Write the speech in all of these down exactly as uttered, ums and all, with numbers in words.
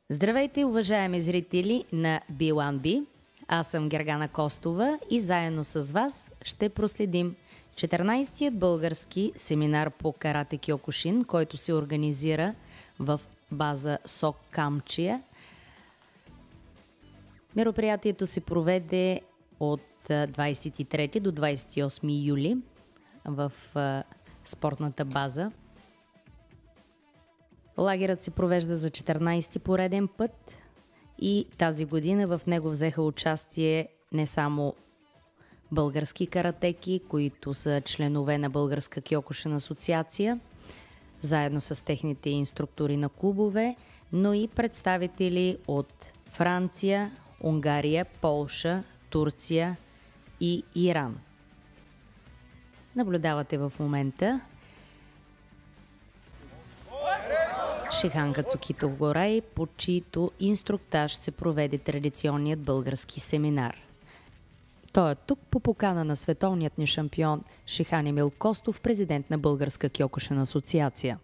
Здравейте, уважаеми зрители на би уан би. Аз съм Гергана Костова и заедно с вас ще проследим четиринайсетият български семинар по карате кьокушин, който се организира в база СОК Камчия. Мероприятието се проведе от двайсет и трети до двайсет и осми юли в спортната база. Лагерът се провежда за четиринайсети пореден път и тази година в него взеха участие не само български каратеки, които са членове на Българска кьокушин асоциация, заедно с техните инструктори на клубове, но и представители от Франция, Унгария, Полша, Турция и Иран. Наблюдавате в момента Шихан Кацукито Горай, по чието инструктаж се проведе традиционният български семинар. Той е тук по покана на световният ни шампион Шихан Емил Костов, президент на Българска кьокушин асоциация.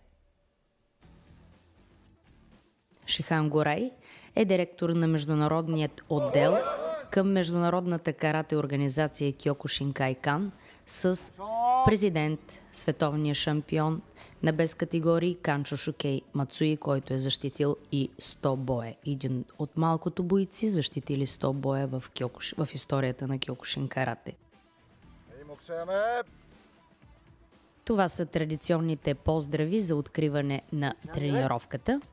Шихан Горай е директор на международният отдел към международната карате организация Кьокушин Кайкан с президент, световния шампион на без категории Канчо Шукей Мацуи, който е защитил и сто боя. Един от малкото бойци защитили сто боя в, кьокуш, в историята на Кьокушин карате. Това са традиционните поздрави за откриване на тренировката.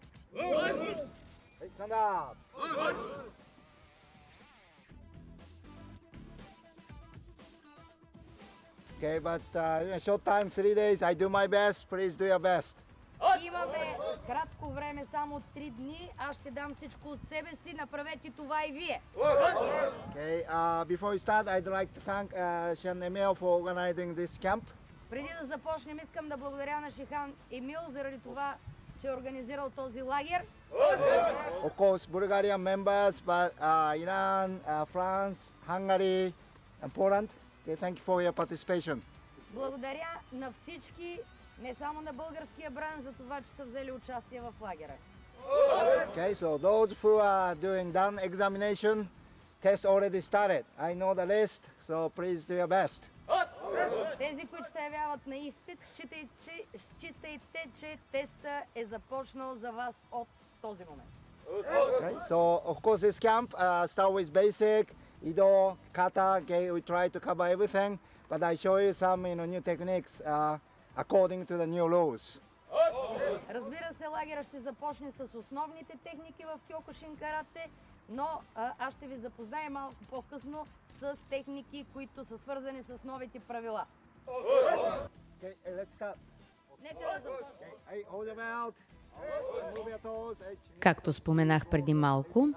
Okay, but uh, in a short time, three days, I do my best. Please do your best. Имаме кратко време, само три дни. Аз ще дам всичко от себе си. Направете това и вие. Okay, uh, before we start, I'd like to thank uh, Шихан Емил for organizing this camp. Преди да започнем, искам да благодаря на Шихан Емил заради това, че е организирал този лагер. Of course, Bulgarian members, but uh, Iran, uh, France, Hungary, and Poland. Okay, thank you for your participation. Благодаря на всички, не само на българския бранш, за това, че са взели участие в лагера. Okay, so those who are doing done examination, test already started. I know the list, so please do your best. Тези, които се явяват на изпит, считайте, че, считайте, че теста е започнал за вас от този момент. Okay, so of course this camp uh, start with basic, Ido, Kata, okay, we try to cover everything, but I show you some you know, new techniques uh, according to the new rules. Разбира се, лагера ще започне с основните техники в Кьокушин карате, но а, аз ще ви запозная малко по-късно с техники, които са свързани с новите правила. Okay, let's start. Нека да започнем. Hey, hold them out. Move your toes. Както споменах преди малко,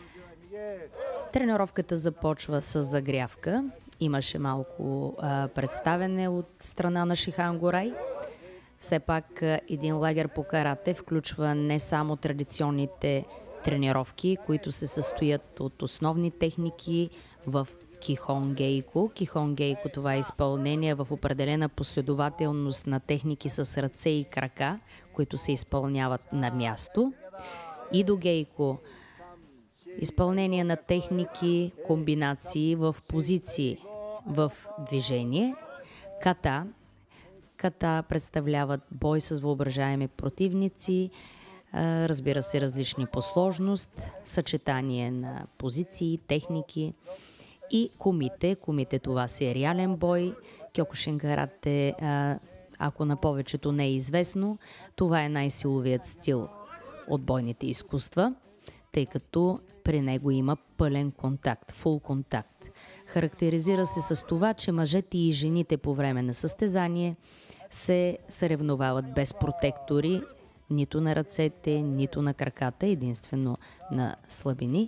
тренировката започва с загрявка. Имаше малко а, представене от страна на Шихан Горай. Все пак а, един лагер по карате включва не само традиционните тренировки, които се състоят от основни техники в Кихон Гейко. Кихон Гейко, това е изпълнение в определена последователност на техники с ръце и крака, които се изпълняват на място. Идо Гейко, изпълнение на техники, комбинации в позиции в движение. Ката. Ката представляват бой с въображаеми противници, разбира се, различни по сложност, съчетание на позиции, техники. И комите. Комите, това си е реален бой. Кьокушин карате, ако на повечето не е известно, това е най-силовият стил от бойните изкуства, тъй като при него има пълен контакт, фул контакт. Характеризира се с това, че мъжете и жените по време на състезание се съревновават без протектори, нито на ръцете, нито на краката, единствено на слабини.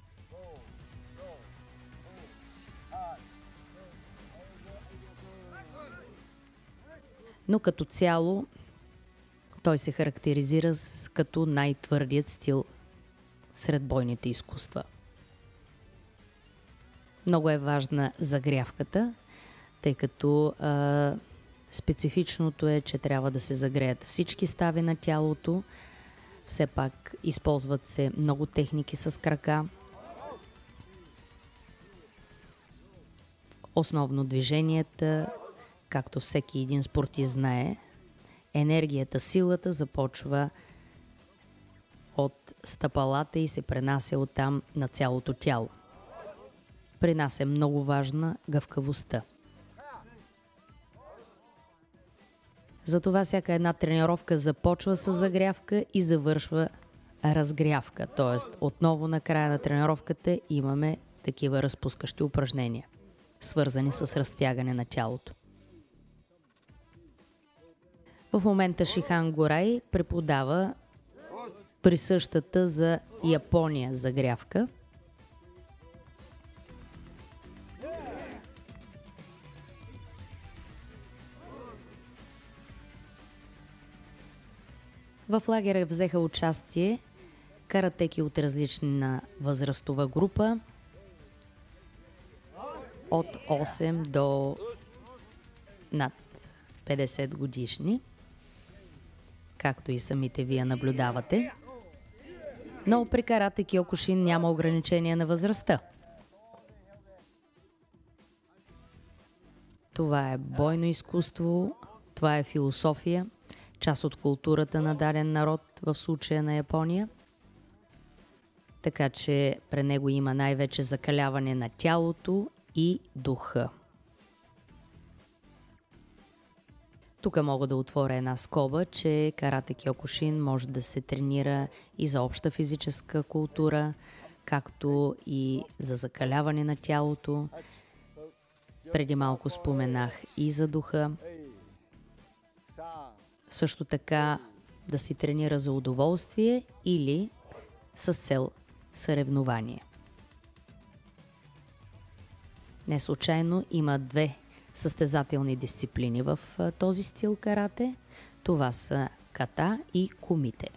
Но като цяло той се характеризира като най-твърдият стил сред бойните изкуства. Много е важна загрявката, тъй като а, специфичното е, че трябва да се загреят всички стави на тялото, Все пак използват се много техники с крака. Основно движенията, както всеки един спортист знае, енергията, силата започва от стъпалата и се пренася оттам на цялото тяло. При нас е много важна гъвкавостта. Затова всяка една тренировка започва с загрявка и завършва разгрявка. Т.е. отново на края на тренировката имаме такива разпускащи упражнения, свързани с разтягане на тялото. В момента Шихан Горай преподава присъщата за Япония загрявка. В лагера взеха участие каратеки от различна възрастова група, от осем до над петдесет годишни, както и самите вие наблюдавате. Но при карате Киокушин няма ограничения на възрастта. Това е бойно изкуство, това е философия, част от културата на даден народ, в случая на Япония. Така че при него има най-вече закаляване на тялото и духа. Тук мога да отворя една скоба, че карате Киокушин може да се тренира и за обща физическа култура, както и за закаляване на тялото. Преди малко споменах и за духа. Също така да си тренира за удоволствие или с цел съревнование. Не случайно има две състезателни дисциплини в този стил карате. Това са ката и кумите.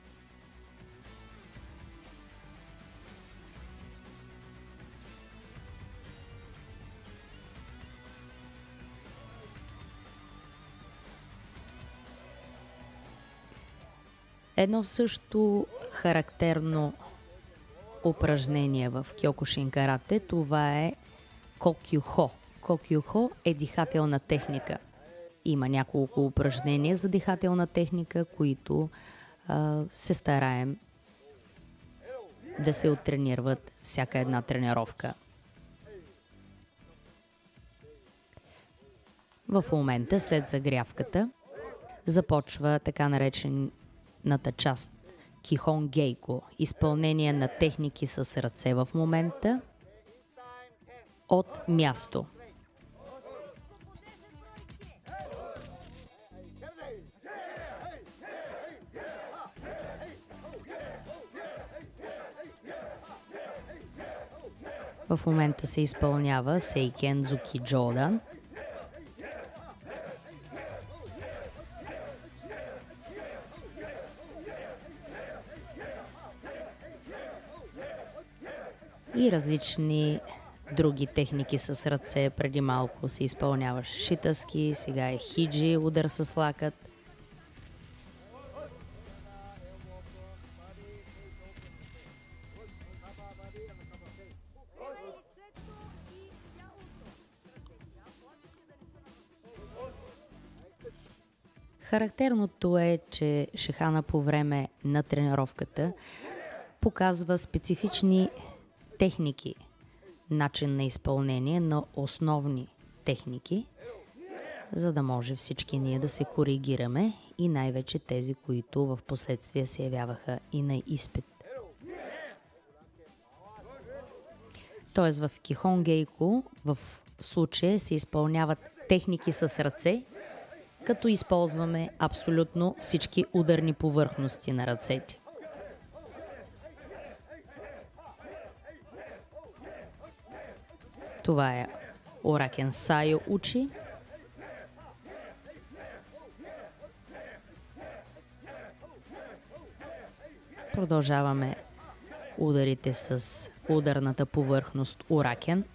Едно също характерно упражнение в Киокушин карате, това е кокюхо. Кокюхо е дихателна техника. Има няколко упражнения за дихателна техника, които а, се стараем да се оттренират всяка една тренировка. В момента, след загрявката, започва така наречената част Кихон Гейко, изпълнение на техники с ръце в момента от място. В момента се изпълнява Сейкен Зуки Джодан. И различни други техники с ръце. Преди малко се изпълняваше шитаски, сега е хиджи, удар с лакът. Характерното е, че Шихана по време на тренировката показва специфични техники, начин на изпълнение на основни техники, за да може всички ние да се коригираме и най-вече тези, които в последствие се явяваха и на изпит. Тоест в Кихон Гейко в случая се изпълняват техники с ръце, като използваме абсолютно всички ударни повърхности на ръцете. Това е Оракен Сайо Учи. Продължаваме ударите с ударната повърхност Оракен.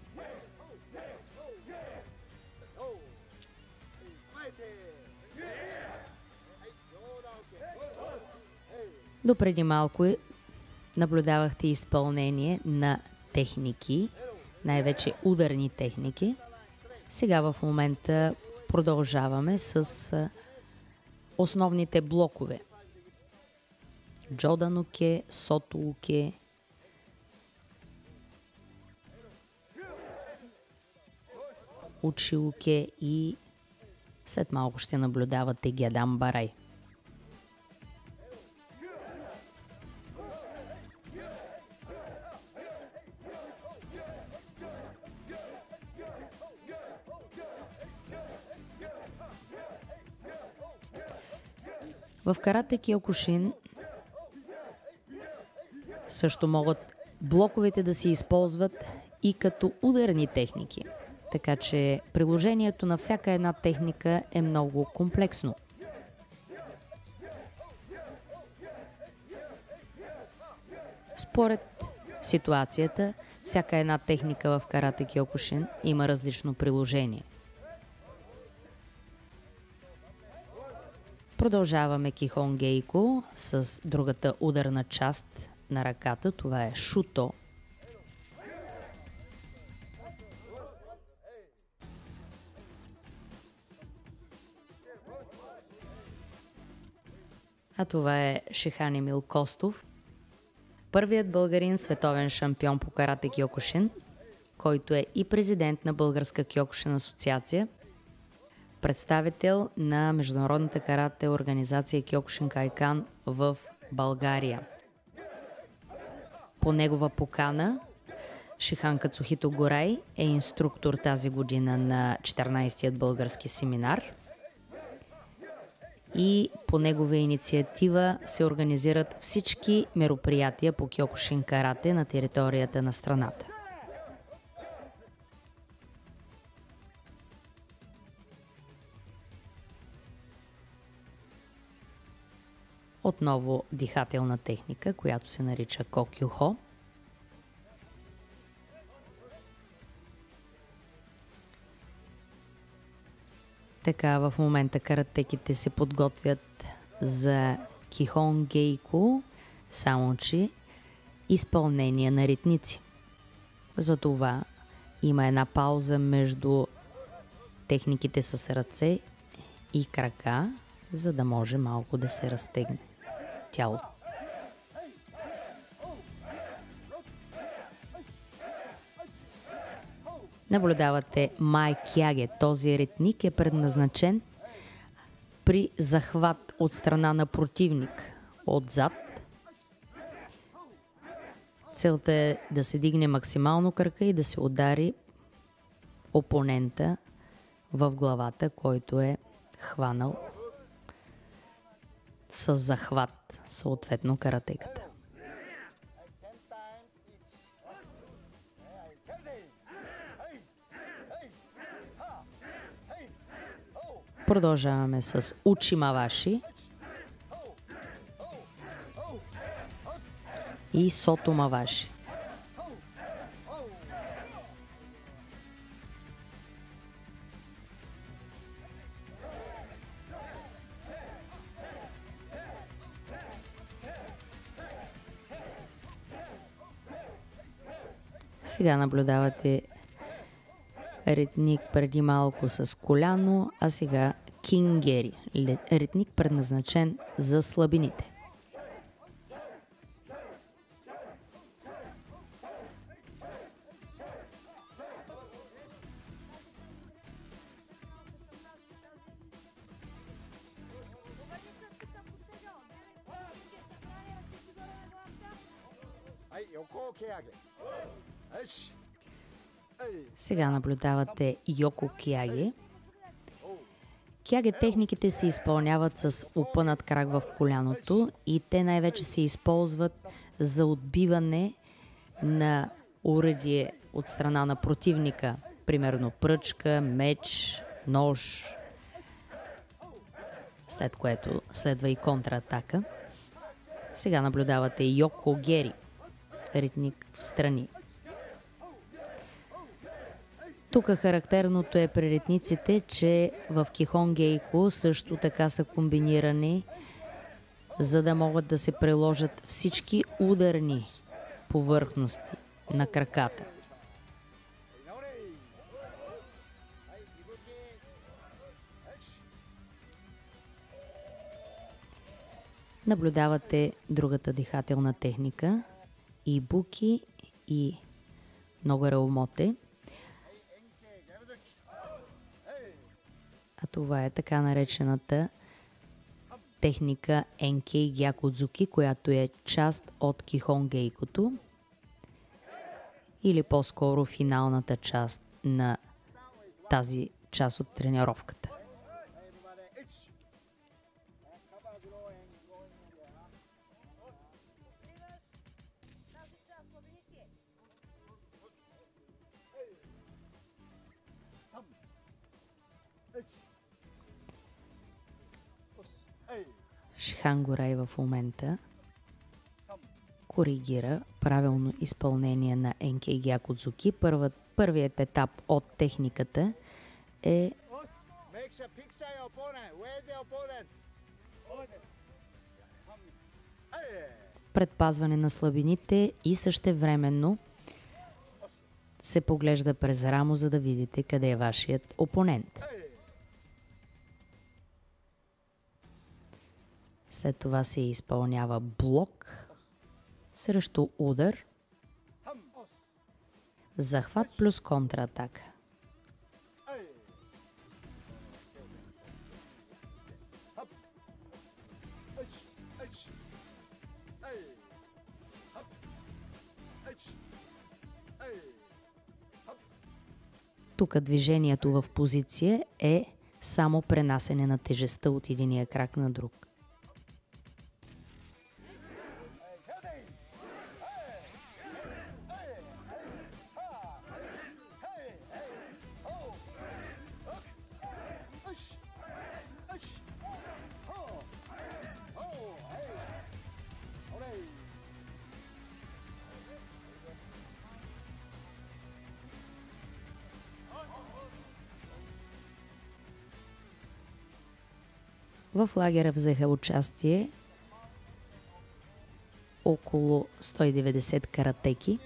Допреди малко наблюдавахте изпълнение на техники, най-вече ударни техники. Сега в момента продължаваме с основните блокове. Джодан-уке, сото-уке, учи-уке и след малко ще наблюдавате гядам-барай. В карате киокушин също могат блоковете да се използват и като ударни техники. Така че приложението на всяка една техника е много комплексно. Според ситуацията, всяка една техника в карате киокушин има различно приложение. Продължаваме кихон гейко с другата ударна част на ръката. Това е шуто. А това е Шихан Емил Костов, първият българин световен шампион по карате киокушин, който е и президент на Българска киокушин асоциация, представител на Международната карате организация Киокушин Кайкан в България. По негова покана Шихан Кацухито Горай е инструктор тази година на четиринайсетият български семинар и по негова инициатива се организират всички мероприятия по киокушин карате на територията на страната. Отново дихателна техника, която се нарича кокюхо. Така, в момента каратеките се подготвят за кихон гейко, само че изпълнение на ритници. Затова има една пауза между техниките с ръце и крака, за да може малко да се разтегне тялото. Наблюдавате май кяге. Този ритник е предназначен при захват от страна на противник отзад. Целта е да се дигне максимално кръка и да се удари опонента в главата, който е хванал с захват, съответно каратеката. Продължаваме с учимаваши и сотомаваши. Сега наблюдавате ритник преди малко с коляно, а сега кингери, ритник предназначен за слабините. Сега наблюдавате йоко кяге. Кяге техниките се изпълняват с опънат крак в коляното и те най-вече се използват за отбиване на оръдие от страна на противника. Примерно пръчка, меч, нож, след което следва и контратака. Сега наблюдавате йоко гери, ритник в страни. Тук характерното е при ритниците, че в кихон гейко също така са комбинирани за да могат да се приложат всички ударни повърхности на краката. Наблюдавате другата дихателна техника и буки и ногоре-омоте. А това е така наречената техника Енкей Гякудзуки, която е част от Кихон Гейкото, или по-скоро финалната част на тази част от тренировката. Шихан Горай в момента коригира правилно изпълнение на Енкей Гякудзуки. Първият, първият етап от техниката е предпазване на слабините и същевременно се поглежда през рамо, за да видите къде е вашият опонент. След това се изпълнява блок срещу удар, захват плюс контратака. Тук движението в позиция е само пренасене на тежестта от единия крак на друг. В лагера взеха участие около сто и деветдесет каратеки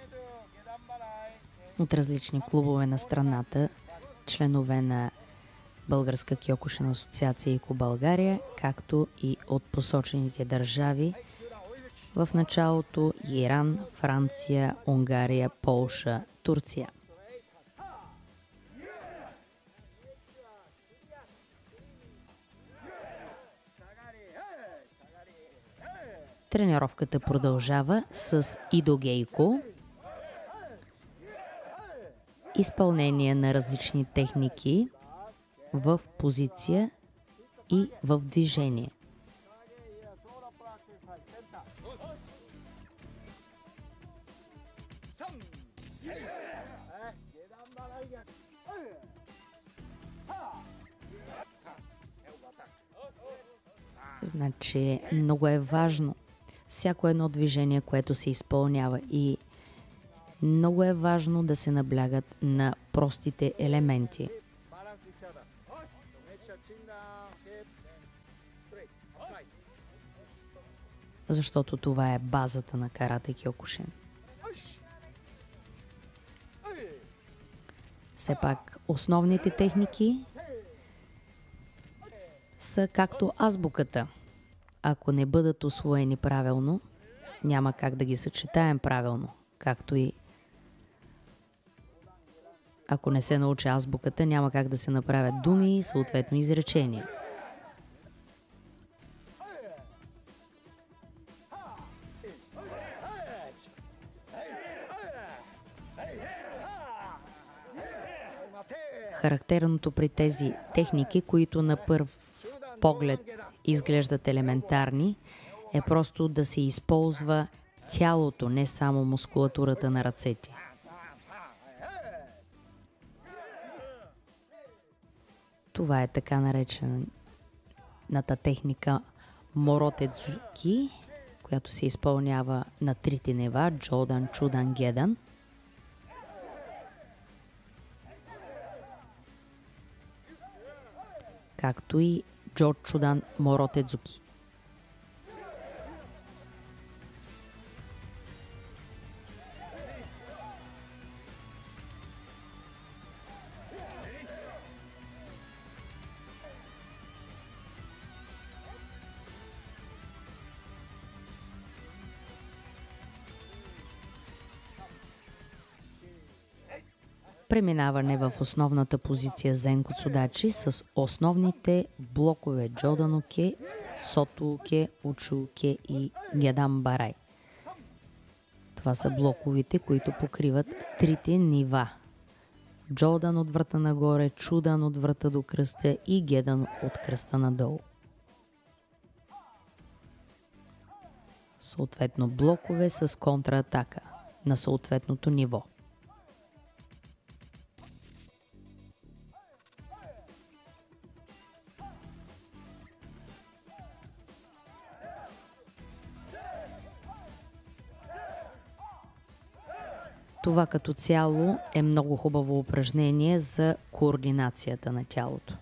от различни клубове на страната, членове на Българска кьокушин асоциация ИКО България, както и от посочените държави в началото Иран, Франция, Унгария, Полша, Турция. Тренировката продължава с идогейко, изпълнение на различни техники в позиция и в движение. Значи много е важно всяко едно движение, което се изпълнява, и много е важно да се наблягат на простите елементи. Защото това е базата на карате кьокушин. Все пак основните техники са както азбуката. Ако не бъдат усвоени правилно, няма как да ги съчетаем правилно. Както и ако не се научи азбуката, няма как да се направят думи и съответно изречения. Характерното при тези техники, които на пръв поглед изглеждат елементарни, е просто да се използва тялото, не само мускулатурата на ръцете. Това е така наречената техника Моротедзуки, която се изпълнява на трите нива – Джодан, Чудан, Гедан. Както и Джо Чудан Моротедзуки. Преминаване в основната позиция Зенкуцудачи с основните блокове Джодан-уке, Сото-уке, Учу-уке и Гедан-барай. Това са блоковите, които покриват трите нива. Джодан от врата нагоре, Чудан от врата до кръста и Гедан от кръста надолу. Съответно блокове с контратака на съответното ниво. Това като цяло е много хубаво упражнение за координацията на тялото.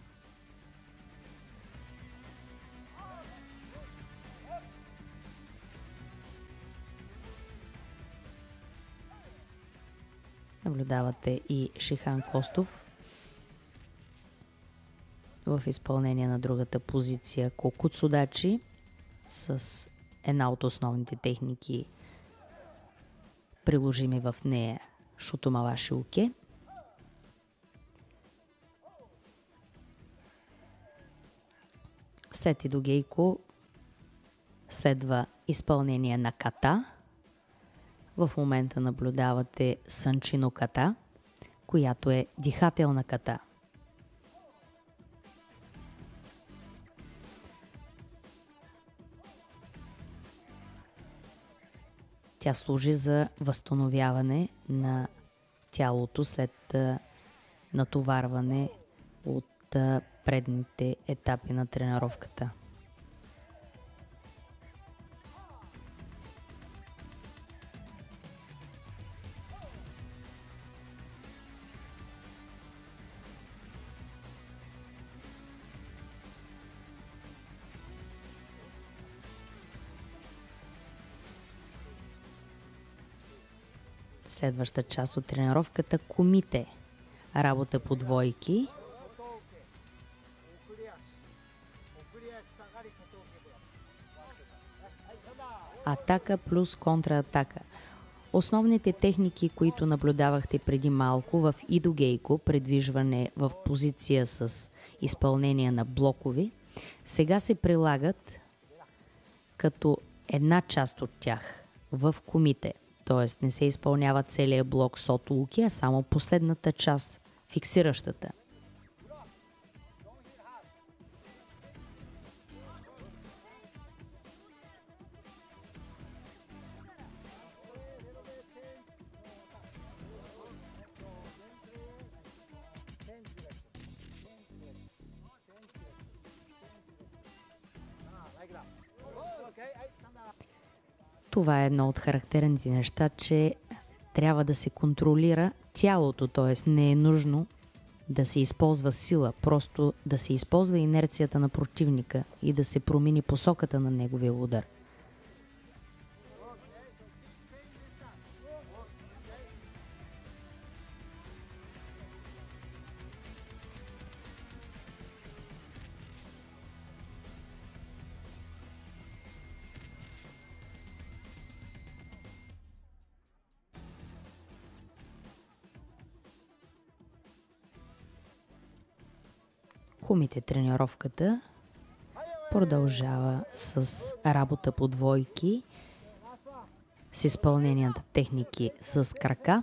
Наблюдавате и Шихан Костов в изпълнение на другата позиция Кокуцудачи с една от основните техники, приложими в нея Шутомаваши-уке. След Идогейко следва изпълнение на ката. В момента наблюдавате Санчино ката, която е дихателна ката. Тя служи за възстановяване на тялото след натоварване от предните етапи на тренировката. Следваща част от тренировката – комите. Работа по двойки. Атака плюс контратака. Основните техники, които наблюдавахте преди малко в Идогейко, предвижване в позиция с изпълнение на блокови, сега се прилагат като една част от тях в комите. Т.е. не се изпълнява целият блок Сото-уке, а само последната част, фиксиращата. Това е едно от характерните неща, че трябва да се контролира тялото, т.е. не е нужно да се използва сила, просто да се използва инерцията на противника и да се промени посоката на неговия удар. Комите тренировката продължава с работа по двойки, с изпълненията техники с крака.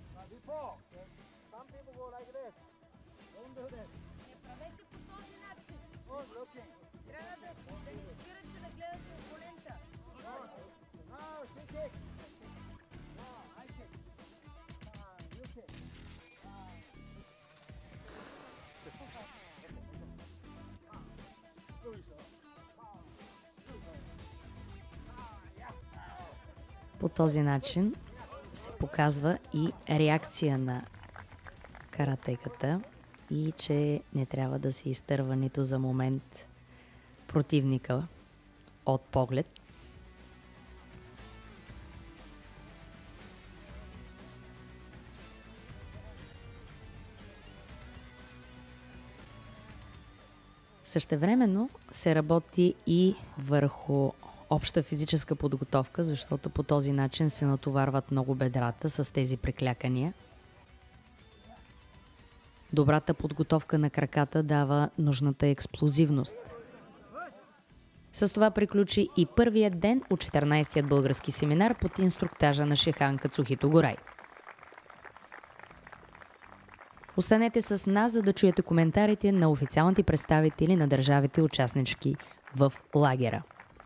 По този начин се показва и реакция на каратеката и че не трябва да се изтърва нито за момент противника от поглед. Същевременно се работи и върху обща физическа подготовка, защото по този начин се натоварват много бедрата с тези преклякания. Добрата подготовка на краката дава нужната експлозивност. С това приключи и първият ден от четиринайсетият български семинар под инструктажа на Шихан Кацухито Горай. Останете с нас, за да чуете коментарите на официалните представители на държавите участнички в лагера.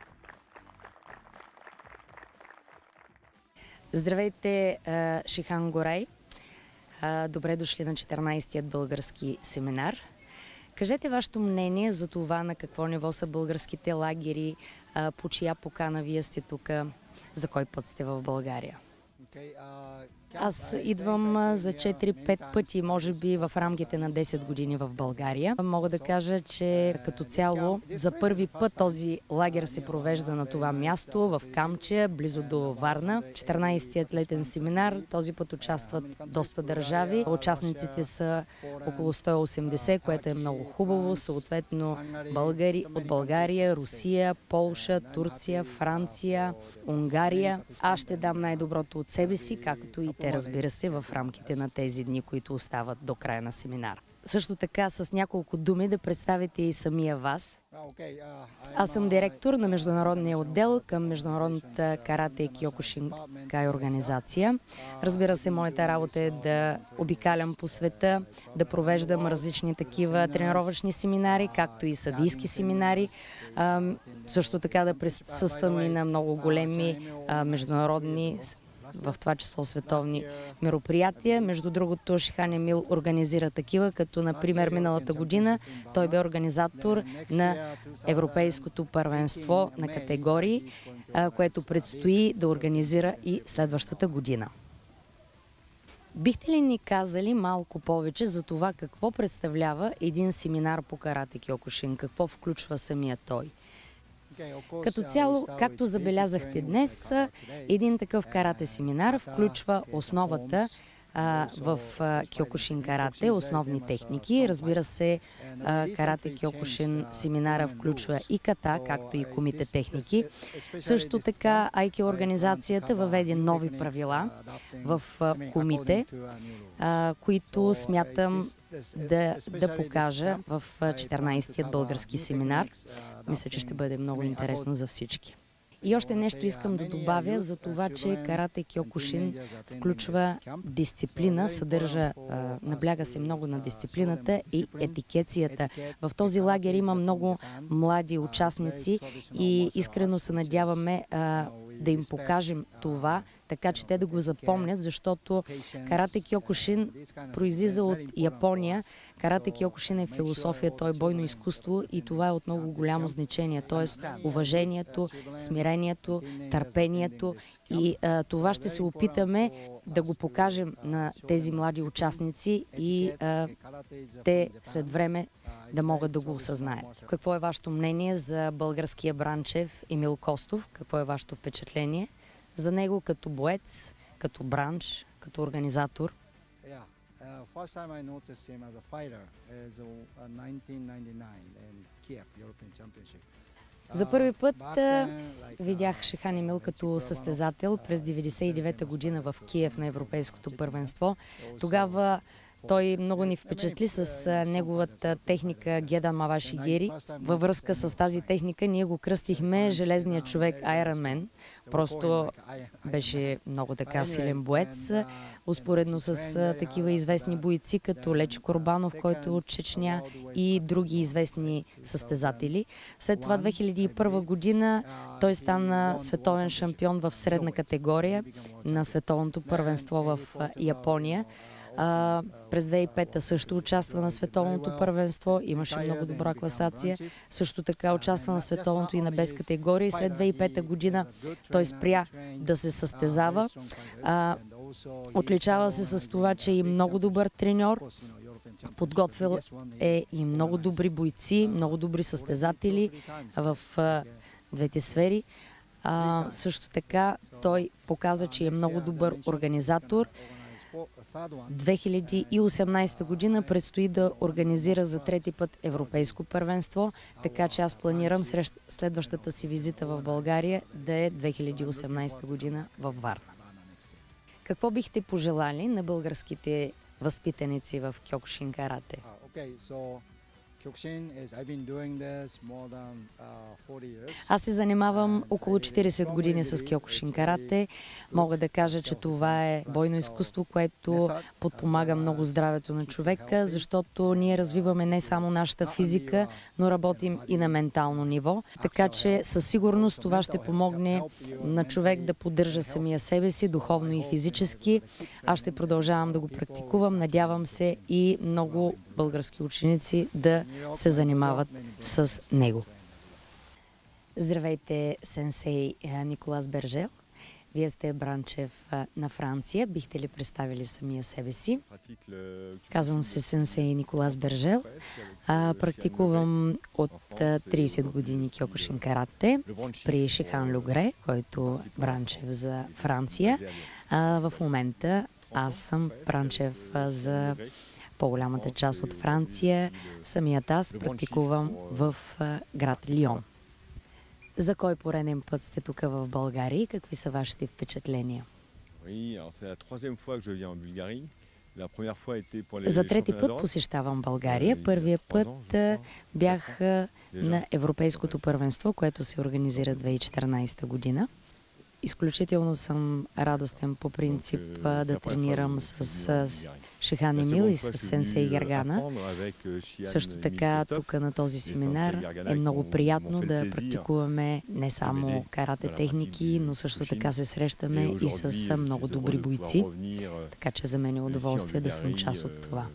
Здравейте, Шихан Горай. Добре дошли на четиринайсетият български семинар. Кажете вашето мнение за това на какво ниво са българските лагери, по чия покана вие сте тук, за кой път сте в България? Аз идвам за четири-пет пъти, може би в рамките на десет години в България. Мога да кажа, че като цяло за първи път този лагер се провежда на това място, в Камчия, близо до Варна. четиринайсетият летен семинар, този път участват доста държави. Участниците са около сто и осемдесет, което е много хубаво. Съответно българи от България, Русия, Полша, Турция, Франция, Унгария. Аз ще дам най-доброто от себе си, както и те, разбира се, в рамките на тези дни, които остават до края на семинар. Също така с няколко думи да представите и самия вас. Аз съм директор на международния отдел към Международната карате Киокушинкай организация. Разбира се, моята работа е да обикалям по света, да провеждам различни такива тренировъчни семинари, както и съдийски семинари. Също така да присъствам и на много големи международни, в това число световни мероприятия. Между другото, Шихан Емил организира такива, като например миналата година той бе организатор на Европейското първенство на категории, което предстои да организира и следващата година. Бихте ли ни казали малко повече за това какво представлява един семинар по карате киокушин, какво включва самия той? Като цяло, както забелязахте днес, един такъв карате семинар включва основата а, в киокушин карате, основни техники. Разбира се, а, карате киокушин семинара включва и ката, както и кумите техники. Също така Айки организацията въведе нови правила в а, кумите, а, които смятам да, да покажа в четиринайсетият български семинар. Мисля, че ще бъде много интересно за всички. И още нещо искам да добавя за това, че карате киокушин включва дисциплина, съдържа, а, набляга се много на дисциплината и етикецията. В този лагер има много млади участници и искрено се надяваме а, да им покажем това, така че те да го запомнят, защото карате киокушин произлиза от Япония. Карате киокушин е философия, то е бойно изкуство и това е от много голямо значение, т.е. уважението, смирението, търпението и а, това ще се опитаме да го покажем на тези млади участници и а, те след време да могат да го осъзнаят. Какво е вашето мнение за българския бранчев Емил Костов? Какво е вашето впечатление за него като боец, като бранч, като организатор? За първи път видях Шихан Емил като състезател през деветдесет и девета година в Киев на Европейското първенство. Тогава той много ни впечатли с неговата техника Гедан Маваши Гери. Във връзка с тази техника ние го кръстихме Железният човек Iron Man. Просто беше много така силен боец. Успоредно с такива известни бойци, като Лечо Корбанов, който е от Чечня и други известни състезатели. След това две хиляди и първа година той стана световен шампион в средна категория на световното първенство в Япония. А, през две хиляди и пета също участва на световното първенство, имаше много добра класация. Също така участва на световното и на без категории. След две хиляди и пета година той спря да се състезава. А, отличава се с това, че е много добър треньор, подготвил е и много добри бойци, много добри състезатели в а, двете сфери. А, също така той показа, че е много добър организатор. две хиляди и осемнадесета година предстои да организира за трети път европейско първенство, така че аз планирам следващата си визита в България да е две хиляди и осемнадесета година във Варна. Какво бихте пожелали на българските възпитаници в Кьокушин карате? Uh, okay, so Kyokushin is I've been doing this more than uh, forty years. Аз се занимавам около четирийсет години с Кьокушин карате. Мога да кажа, че това е бойно изкуство, което подпомага много здравето на човека, защото ние развиваме не само нашата физика, но работим и на ментално ниво. Така че със сигурност това ще помогне на човек да поддържа самия себе си, духовно и физически. Аз ще продължавам да го практикувам. Надявам се и много български ученици да се занимават с него. Здравейте, сенсей Николас Бержел. Вие сте бранчев на Франция. Бихте ли представили самия себе си? Казвам се сенсей Николас Бержел. А, практикувам от трийсет години Кьокушин карате при Шихан Люгре, който е бранчев за Франция. А, в момента аз съм бранчев за по-голямата част от Франция. Самият аз практикувам в град Лион. За кой пореден път сте тук в България и какви са вашите впечатления? За трети път посещавам България. Първият път бях на Европейското първенство, което се организира две хиляди и четиринадесета година. Изключително съм радостен по принцип да тренирам с Шихан Емил и с сенсей Гаргана. Също така тук на този семинар е много приятно да практикуваме не само карате техники, но също така се срещаме и с много добри бойци. Така че за мен е удоволствие да съм част от това.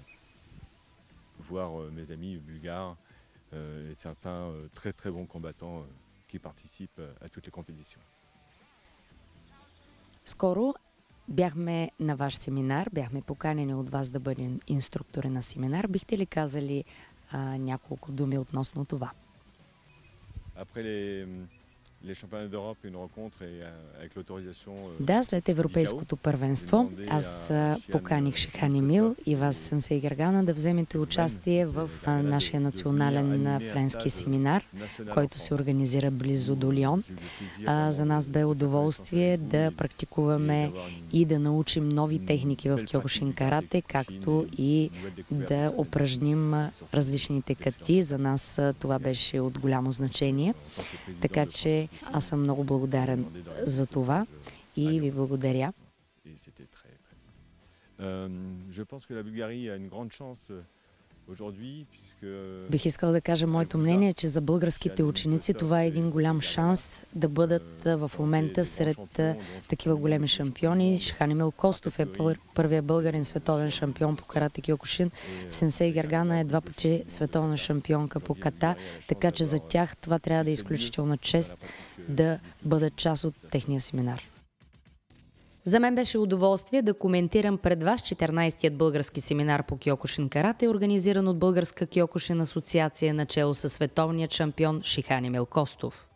Скоро бяхме на ваш семинар, бяхме поканени от вас да бъдем инструктори на семинар. Бихте ли казали а, няколко думи относно това? Да, след Европейското първенство аз поканих Шихан Емил и вас, сенсей Гаргана, да вземете участие в нашия национален френски семинар, който се организира близо до Лион. За нас бе удоволствие да практикуваме и да научим нови техники в Кьокушин карате, както и да упражним различните кати. За нас това беше от голямо значение. Така че аз съм много благодарен за това и ви благодаря. Бих искал да кажа моето мнение, че за българските ученици това е един голям шанс да бъдат в момента сред такива големи шампиони. Шихан Емил Костов е първият българин световен шампион по карате Кьокушин. Сенсей Гаргана е два пъти световна шампионка по ката, така че за тях това трябва да е изключителна чест да бъдат част от техния семинар. За мен беше удоволствие да коментирам пред вас четиринадесетият български семинар по Кьокушин карате, организиран от Българска Кьокушин асоциация начело със световният шампион Шихан Емил Костов.